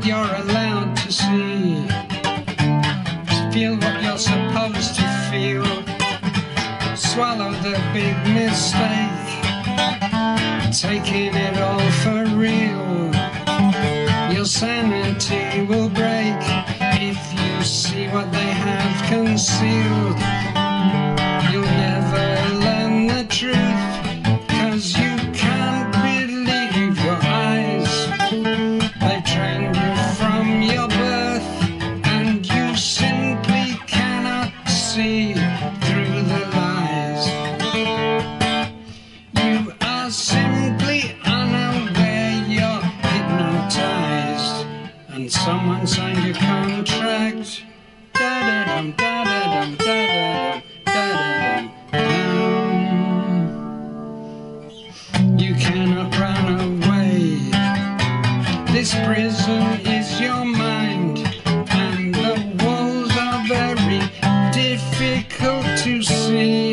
you're allowed to see. Feel what you're supposed to feel. Swallow the big mistake, taking it all for real. Your sanity will break if you see what they have concealed. You'll never learn the truth, 'cause you can't believe your eyes. They trained you from your birth, and you simply cannot see through the lies. You are simply unaware you're hypnotized, and someone signed your contract. Da-da-dum, da-da-dum, da-da-dum, da-da-dum, dum. You cannot run away. This prison is your mind, and the walls are very difficult to see.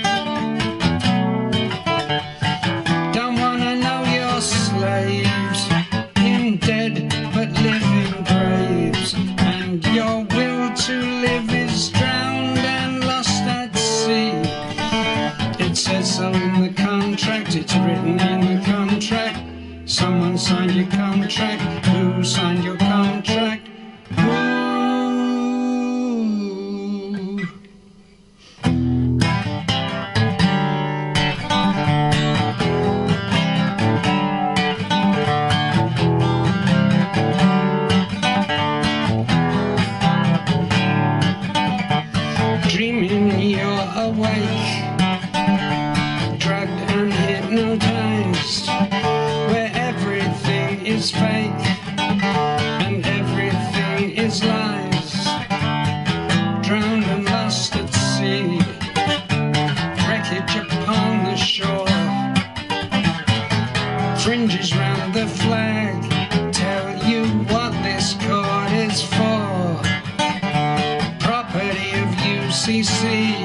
Don't wanna know your slaves in dead but living graves, and your will to live is drowned and lost at sea. It says so in the contract, it's written in the contract. Someone signed your contract. Who signed your contract? Who? Dreaming you're awake, drugged and hypnotized, where everything is fake and everything is lies. Drowned and lost at sea, wreckage upon the shore. Fringes round the flag tell you what this court is for. Property of UCC,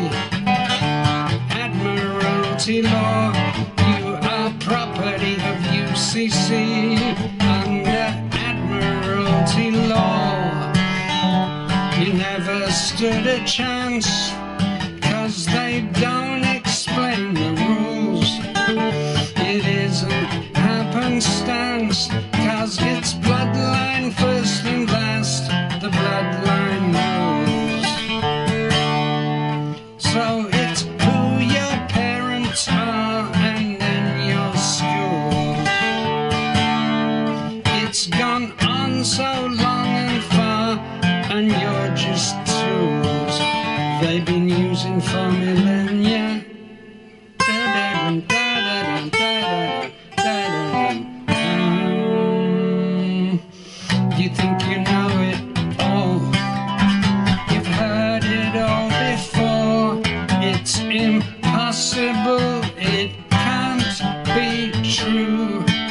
Admiralty law. You are property of UCC under Admiralty law. You never stood a chance, 'cause they don't explain the rules. It isn't happenstance, 'cause it's bloodline first and last. The bloodline rules. So it's who your parents are and then your school. It's gone on so long and far, and you're just tools they've been using for millennia. Da-da-dum, da-da-dum, da-da-dum, da-da-dum, dum. You think you know it all, you've heard it all before. It's impossible, it can't be true.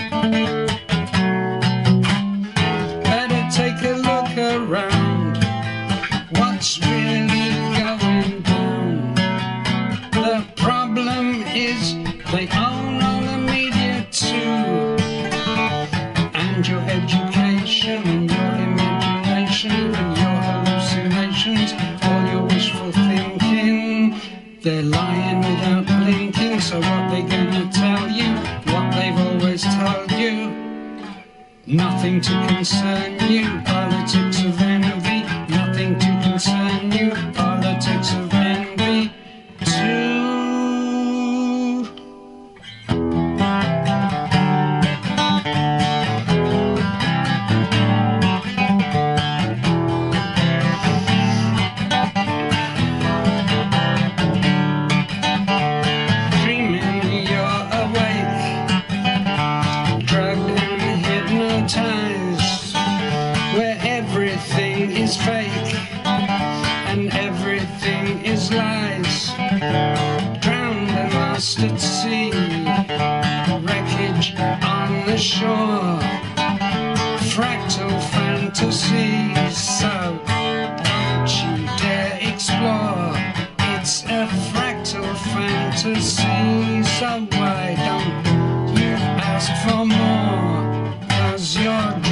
Better take a look around, what's really going down? The problem is they own all the media too, and your education and your imagination and your hallucinations, all your wishful thinking. They're lying without blinking, so what they gonna tell you? What they've always told you? Nothing to concern you. Politics of envy. Nothing to concern you. Politics of envy too. Where everything is fake and everything is lies. Drowned and lost at sea, wreckage on the shore. Fractal fantasies, so don't you dare explore. It's a fractal fantasy, so why don't you ask for more? 'Cause you're